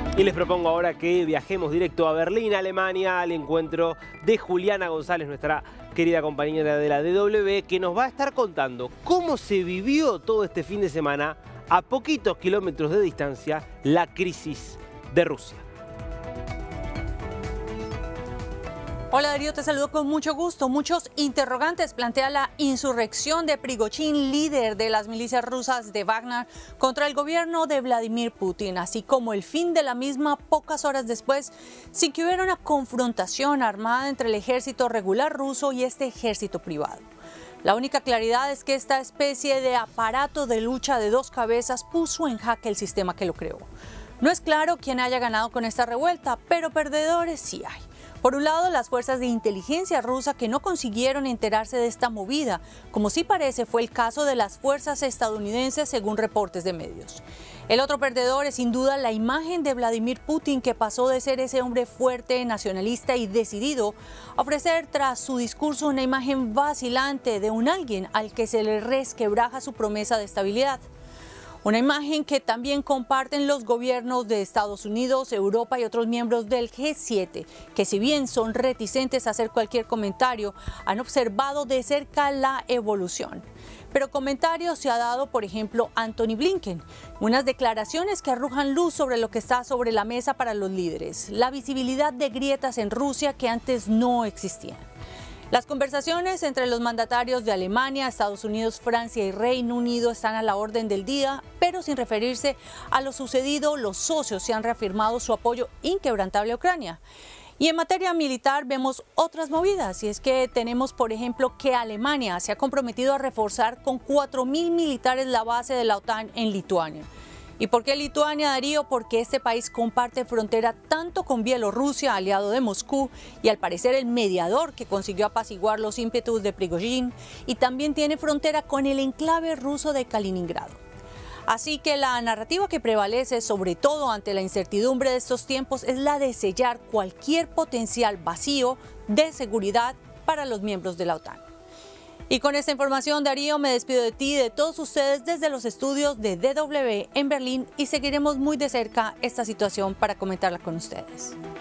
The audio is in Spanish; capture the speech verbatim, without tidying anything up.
Y les propongo ahora que viajemos directo a Berlín, Alemania, al encuentro de Juliana González, nuestra querida compañera de la D W, que nos va a estar contando cómo se vivió todo este fin de semana, a poquitos kilómetros de distancia, la crisis de Rusia. Hola Darío, te saludo con mucho gusto. Muchos interrogantes plantea la insurrección de Prigozhin, líder de las milicias rusas de Wagner, contra el gobierno de Vladimir Putin, así como el fin de la misma pocas horas después, sin que hubiera una confrontación armada entre el ejército regular ruso y este ejército privado. La única claridad es que esta especie de aparato de lucha de dos cabezas puso en jaque el sistema que lo creó. No es claro quién haya ganado con esta revuelta, pero perdedores sí hay. Por un lado, las fuerzas de inteligencia rusa que no consiguieron enterarse de esta movida, como sí parece fue el caso de las fuerzas estadounidenses según reportes de medios. El otro perdedor es sin duda la imagen de Vladimir Putin, que pasó de ser ese hombre fuerte, nacionalista y decidido a ofrecer tras su discurso una imagen vacilante de un alguien al que se le resquebraja su promesa de estabilidad. Una imagen que también comparten los gobiernos de Estados Unidos, Europa y otros miembros del G siete, que si bien son reticentes a hacer cualquier comentario, han observado de cerca la evolución. Pero comentarios se ha dado, por ejemplo, Antony Blinken, unas declaraciones que arrojan luz sobre lo que está sobre la mesa para los líderes, la visibilidad de grietas en Rusia que antes no existían. Las conversaciones entre los mandatarios de Alemania, Estados Unidos, Francia y Reino Unido están a la orden del día, pero sin referirse a lo sucedido, los socios se han reafirmado su apoyo inquebrantable a Ucrania. Y en materia militar vemos otras movidas, y es que tenemos, por ejemplo, que Alemania se ha comprometido a reforzar con cuatro mil militares la base de la OTAN en Lituania. ¿Y por qué Lituania, Darío? Porque este país comparte frontera tanto con Bielorrusia, aliado de Moscú, y al parecer el mediador que consiguió apaciguar los ímpetus de Prigozhin, y también tiene frontera con el enclave ruso de Kaliningrado. Así que la narrativa que prevalece, sobre todo ante la incertidumbre de estos tiempos, es la de sellar cualquier potencial vacío de seguridad para los miembros de la OTAN. Y con esta información, Darío, me despido de ti y de todos ustedes desde los estudios de D W en Berlín, y seguiremos muy de cerca esta situación para comentarla con ustedes.